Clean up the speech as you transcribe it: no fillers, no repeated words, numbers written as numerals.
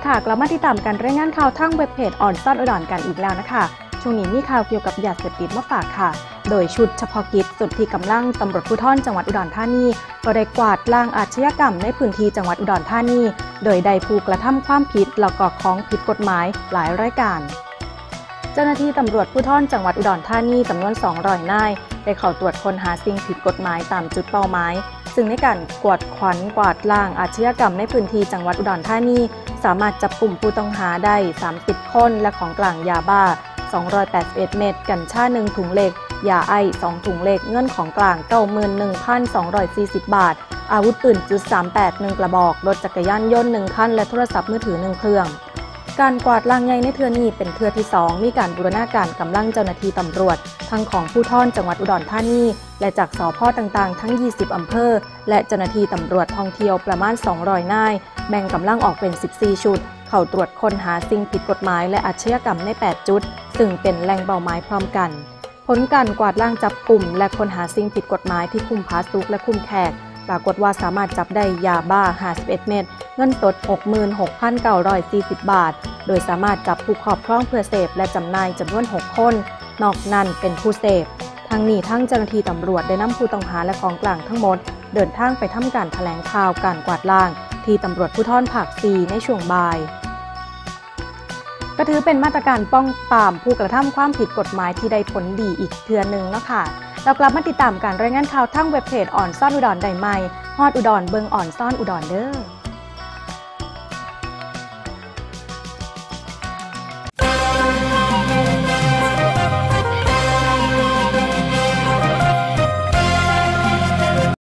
ค่ะกลับมาติดตามการรายงานข่าวทางเว็บเพจอ่อนซ่อนอุดรกันอีกแล้วนะคะช่วงนี้มีข่าวเกี่ยวกับยาเสพติดมาฝากค่ะโดยชุดเฉพาะกิจสุดที่กำลังตำรวจภูธรจังหวัดอุดรธานีก็ได้กวาดล้างอาชญากรรมในพื้นที่จังหวัดอุดรธานีโดยได้ผู้กระทำความผิดแล้วก็ของผิดกฎหมายหลายรายการเจ้าหน้าที่ตำรวจภูธรจังหวัดอุดรธานีจำนวน200 นายได้เข้าตรวจค้นหาสิ่งผิดกฎหมายตามจุดเป้าหมายซึ่งในการกวาดล้างอาชญากรรมในพื้นที่จังหวัดอุดรธานีสามารถจับกลุ่มผู้ต้องหาได้30 คนและของกลางยาบ้า281 เม็ดกัญชา1 ถุงเล็กยาไอ2 ถุงเล็กเงินของกลาง 91,240 บาทอาวุธปืน.38 1 กระบอกรถจักรยานยนต์1 คันและโทรศัพท์มือถือ1 เครื่องการกวาดล้างใหญ่ในเทื่อนี้เป็นเทื่อที่2มีการบูรณาการกำลังเจ้าหน้าที่ตำรวจทั้งของภูธรจังหวัดอุดรธานีและจากสภ.ต่างๆทั้ง20 อำเภอและเจ้าหน้าที่ตำรวจท่องเที่ยวประมาณ200 นายแบ่งกำลังออกเป็น14 ชุดเข้าตรวจค้นหาสิ่งผิดกฎหมายและอาชญากรรมใน8 จุดซึ่งเป็นแหล่งเป้าหมายพร้อมกันผลการกวาดล้างจับกลุ่มและค้นหาสิ่งผิดกฎหมายที่คุมผาสุกและคุมแขกปรากฏว่าสามารถจับได้ยาบ้า51 เม็ดเงินสด 66,940 บาทโดยสามารถจับผู้ครอบครองเพื่อเสพและจำหน่ายจำนวน6 คนนอกนั้นเป็นผู้เสพทั้งนี้ทั้งเจ้าหน้าที่ตำรวจได้นำผู้ต้องหาและของกลางทั้งหมดเดินทางไปทำการแถลงข่าวการกวาดล้างที่ตำรวจภูธรภาค 4 ในช่วงบ่ายก็ถือเป็นมาตรการป้องปรามผู้กระทำความผิดกฎหมายที่ได้ผลดีอีกเทื่อนึงเนาะค่ะเรากลับมาติดตามการรายงานข่าวทางเว็บเพจอ่อนซ่อนอุดรได้ใหม่ฮอดอุดรเบิงอ่อนซ่อนอุดรเด้อ